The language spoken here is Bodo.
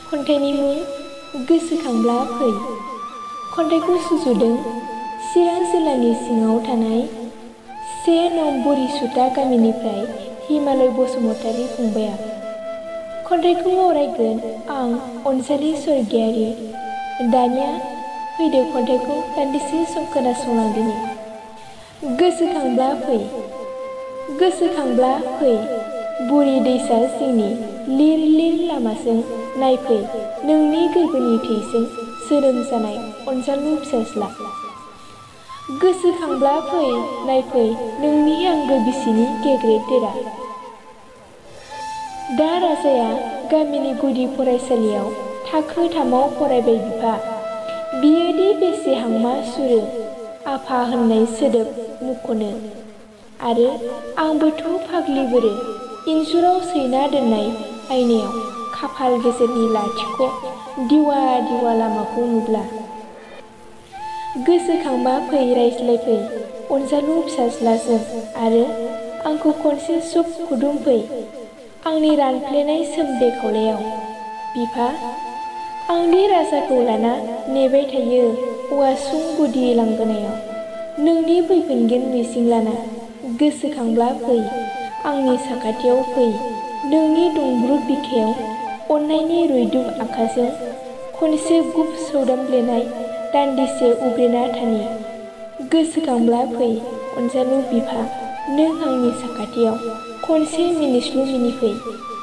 खन्थाइनि मुं गोसोखांब्ला फै। खन्थाइखौ सुजुदों चिरां जिल्लानि सिङाव थानाय 1 नं बरिसुता गामिनिफ्राय हिमालय बसुमतारी फंबाया। खन्थाइखौ आवरायगोन आं अनजालि स्वर्गियारि। दानिया फैदो खन्थाइखौ दान्दिसे सम खोनासंलांदिनि। गोसोखांब्ला फै। गोसोखांब्ला फै बुरि दैसा जिंनि लिर लिर लामाजों नायफै नोंनि गोरबोनि थैजों जोनोम जानाय अनजालु फिसाज्ला। गोसोखांब्ला फै नायफै नोंनि आंगो बिसिनि गेग्रें देरा। दा राजाया गामिनि गुदि फरायसालियाव थाखो 3आव फरायबाय बिफा। बियोदि बेसे हांमा सुरो आफा होननाय सोदोब मुंख'नो। आरो आंबोथ' फाग्लि बोरो इन्जुराव सैना दोननाय आयनायाव खाफाल गेजेरनि लाथिख' दिवा दिवा लामाखौ नुब्ला। गोसोखांबा फै रायज्लायफै अनजालु फिसाज्लाजों आरो आंखौ खनसे सुख खुदुमफै आंनि रानफ्लेनाय सोमबे खावलायाव। बिफा आंदि राजाखौ लाना नेबाय थायो औवासुं गुदि लांगोनायाव नोंनि फैफिनगोन मिजिं लाना। गोसोखांब्ला फै आंनि साखाथियाव फै नोंनि दुंब्रुद बिखायाव अननायनि रुइदुब आखाजों खनसे गुब सौदामब्लेनाय दान्दिसे उब्रेना थानि। गोसोखांब्ला फै अनजालु बिफा नों आंनि साखाथियाव खनसे मिनिस्लु मिनिफै।